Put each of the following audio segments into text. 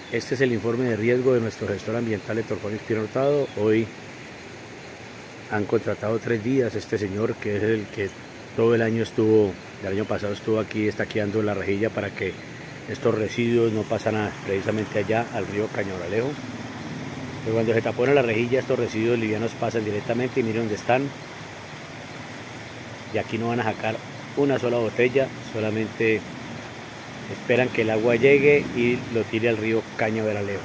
Este es el informe de riesgo de nuestro gestor ambiental Héctor Fabio Espino Hurtado. Hoy han contratado 3 días este señor, que es el que todo el año pasado estuvo aquí estaqueando la rejilla para que estos residuos no pasaran precisamente allá al río Cañabralejo. Pero cuando se tapona la rejilla, estos residuos livianos pasan directamente y miren dónde están. Y aquí no van a sacar una sola botella, solamente esperan que el agua llegue y lo tire al río Cañabralejo.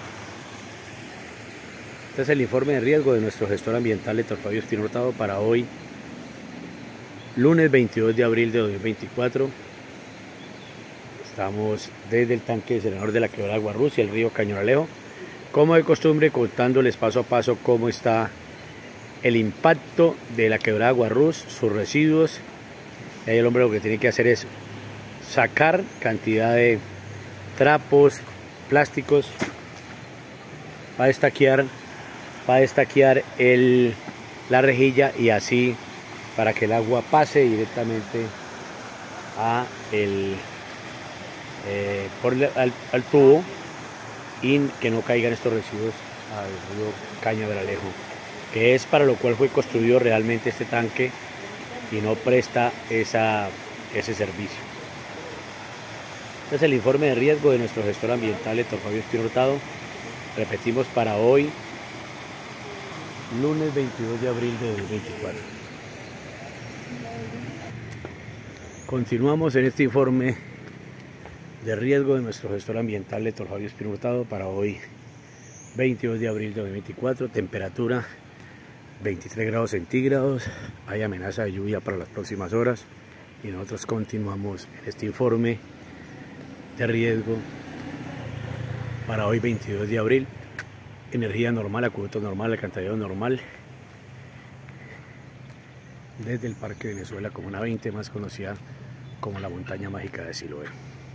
Este es el informe de riesgo de nuestro gestor ambiental Héctor Fabio Espino Hurtado para hoy, lunes 22 de abril de 2024. Estamos desde el tanque de Senador de la Quebrada Guarrús y el río Cañabralejo, como de costumbre, contándoles paso a paso cómo está el impacto de la Quebrada Guarrús, sus residuos. Y ahí el hombre lo que tiene que hacer es sacar cantidad de trapos, plásticos para estaquear la rejilla, y así para que el agua pase directamente al tubo y que no caigan estos residuos al río Cañabralejo, que es para lo cual fue construido realmente este tanque y no presta ese servicio. Este es el informe de riesgo de nuestro gestor ambiental Héctor Fabio Espino Hurtado. Repetimos, para hoy, lunes 22 de abril de 2024. Continuamos en este informe de riesgo de nuestro gestor ambiental Héctor Fabio Espino Hurtado para hoy, 22 de abril de 2024. Temperatura 23 grados centígrados. Hay amenaza de lluvia para las próximas horas y nosotros continuamos en este informe de riesgo para hoy, 22 de abril. Energía normal, acueducto normal, alcantarillado normal, desde el Parque Venezuela Comuna 20, más conocida como la montaña mágica de Siloé.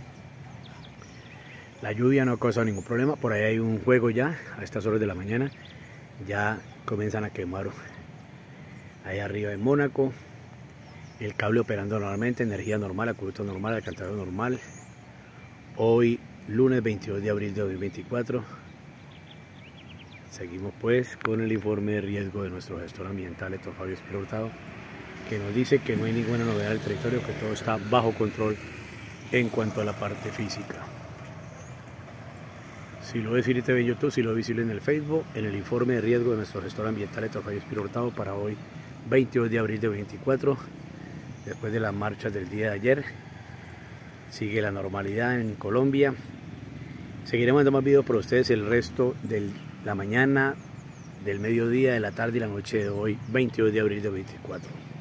La lluvia no ha causado ningún problema. Por ahí hay un juego ya a estas horas de la mañana, ya comienzan a quemar ahí arriba en Mónaco. El cable operando normalmente, energía normal, acueducto normal, alcantarillado normal. Hoy lunes 22 de abril de 2024. Seguimos pues con el informe de riesgo de nuestro gestor ambiental Héctor Fabio Espino Hurtado, que nos dice que no hay ninguna novedad del territorio, que todo está bajo control en cuanto a la parte física. Si lo ves TV en YouTube, si lo visible en el Facebook, en el informe de riesgo de nuestro gestor ambiental Héctor Fabio Espino Hurtado para hoy, 22 de abril de 2024. Después de las marchas del día de ayer, sigue la normalidad en Colombia. Seguiremos dando más videos para ustedes el resto de la mañana, del mediodía, de la tarde y la noche de hoy, 22 de abril de 2024.